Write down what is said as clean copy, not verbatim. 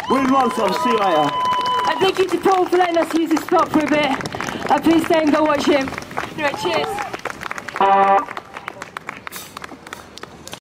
We're in Waterfront, see you later. And thank you to Paul for letting us use this spot for a bit. Please stay and go watch him. Anyway, cheers.